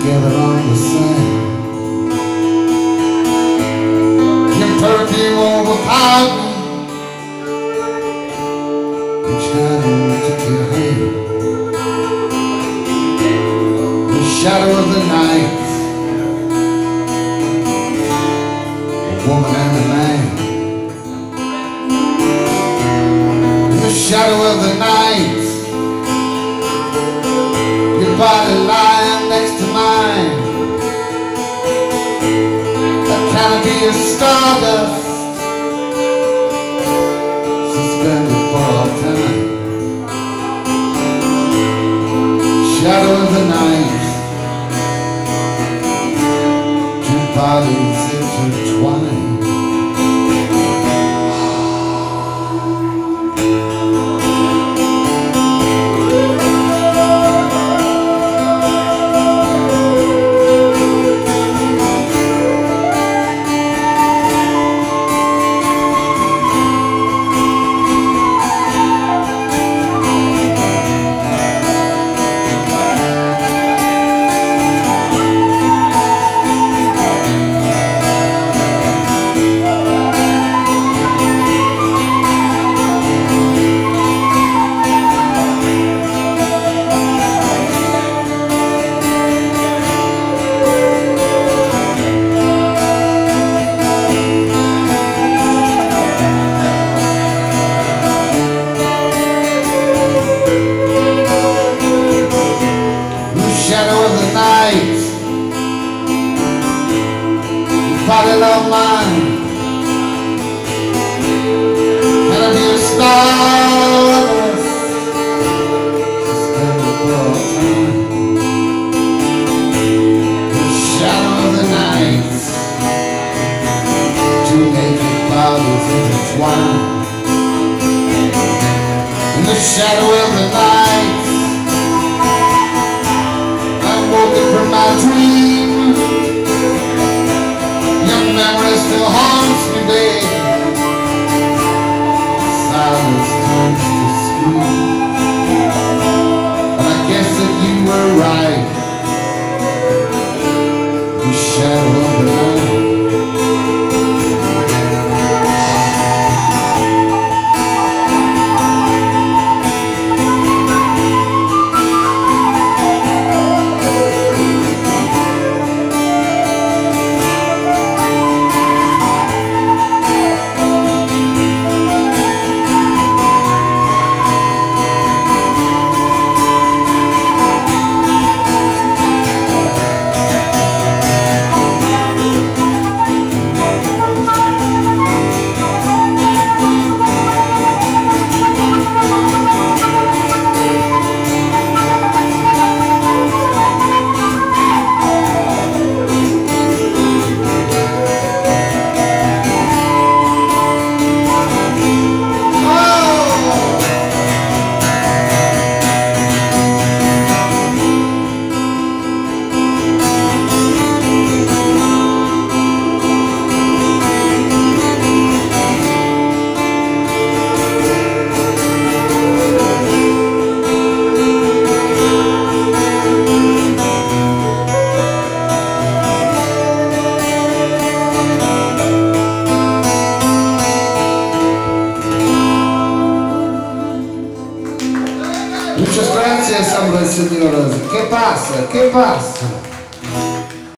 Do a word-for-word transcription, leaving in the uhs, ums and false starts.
together on the sand. Your perfume overpowered me. Each time I took your hand, the shadow of the night, a woman and a man. In the shadow of the night, your body lying next to mine, a canopy of stardust suspended for all time. Shadow of the night, two bodies intertwined. Body of mine, can I be a stardust suspended for all time? The shadow of the night, two naked bodies intertwined. In the shadow of the night, I'm woken from my dream. Memory still haunts me, babe. Silence turns to scream, and I guess that you were right. The shadow of the night. Muchas gracias, hombres y señoras. ¿Qué pasa? ¿Qué pasa?